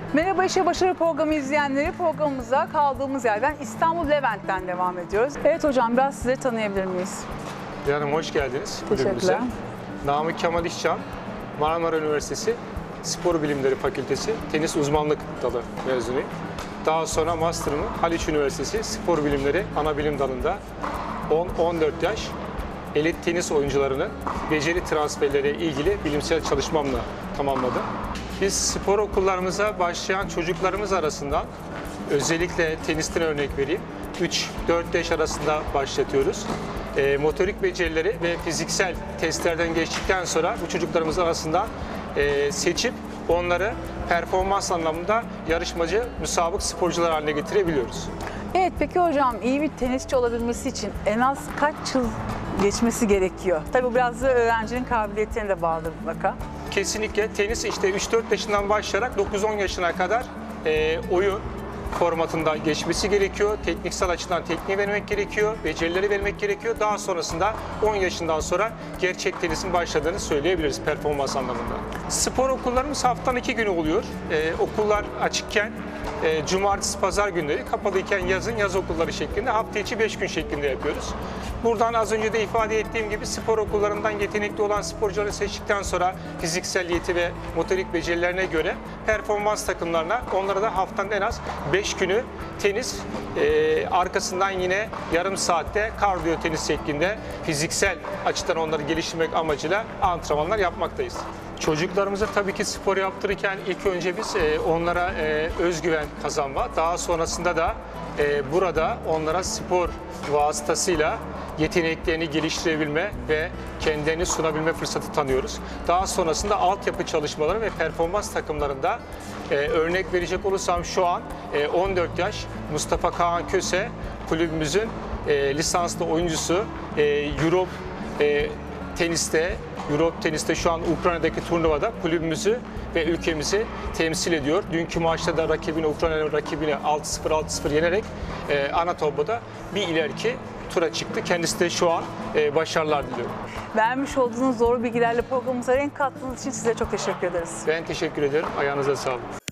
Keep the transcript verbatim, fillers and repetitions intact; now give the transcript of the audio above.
Merhaba İşe Başarı programı izleyenleri, programımıza kaldığımız yerden İstanbul Levent'ten devam ediyoruz. Evet hocam, biraz sizleri tanıyabilir miyiz? Canım hoş geldiniz. Teşekkürler. Namık Kemal İşcan, Marmara Üniversitesi Spor Bilimleri Fakültesi Tenis Uzmanlık Dalı mezunuyum. Daha sonra master'ımı Haliç Üniversitesi Spor Bilimleri Anabilim Dalı'nda on on dört yaş elit tenis oyuncularının beceri transferleriyle ilgili bilimsel çalışmamla tamamladım. Biz spor okullarımıza başlayan çocuklarımız arasından özellikle tenisten örnek vereyim. üç dört yaş arasında başlatıyoruz. E, motorik becerileri ve fiziksel testlerden geçtikten sonra bu çocuklarımız arasından e, seçip onları performans anlamında yarışmacı, müsabık sporcular haline getirebiliyoruz. Evet, peki hocam, iyi bir tenisçi olabilmesi için en az kaç yıl geçmesi gerekiyor? Tabii biraz da öğrencinin kabiliyetine de bağlı mutlaka. Kesinlikle tenis işte üç dört yaşından başlayarak dokuz on yaşına kadar e, oyun formatında geçmesi gerekiyor. Tekniksel açıdan tekniği vermek gerekiyor, becerileri vermek gerekiyor. Daha sonrasında on yaşından sonra gerçek tenisin başladığını söyleyebiliriz performans anlamında. Spor okullarımız haftanın iki günü oluyor. Ee, okullar açıkken e, cumartesi, pazar günleri, kapalıyken yazın yaz okulları şeklinde, hafta içi beş gün şeklinde yapıyoruz. Buradan az önce de ifade ettiğim gibi spor okullarından yetenekli olan sporcuları seçtikten sonra fiziksel yeti ve motorik becerilerine göre performans takımlarına, onlara da haftanın en az beş günü tenis, e, arkasından yine yarım saatte kardiyo tenis şeklinde fiziksel açıdan onları geliştirmek amacıyla antrenmanlar yapmaktayız. Çocuklarımıza tabii ki spor yaptırırken ilk önce biz e, onlara e, özgüven kazanma, daha sonrasında da e, burada onlara spor vasıtasıyla yeteneklerini geliştirebilme ve kendilerini sunabilme fırsatı tanıyoruz. Daha sonrasında altyapı çalışmaları ve performans takımlarında e, örnek verecek olursam şu an e, on dört yaş Mustafa Kaan Köse kulübümüzün e, lisanslı oyuncusu, e, Europe e, teniste Europe teniste şu an Ukrayna'daki turnuvada kulübümüzü ve ülkemizi temsil ediyor. Dünkü maçta da rakibini, Ukrayna rakibini altı sıfır altı sıfır yenerek e, ana tabloda bir ileriki tura çıktı. Kendisi de şu an e, başarılar diliyorum. Vermiş olduğunuz doğru bilgilerle programımıza renk kattığınız için size çok teşekkür ederiz. Ben teşekkür ederim. Ayağınıza sağlık.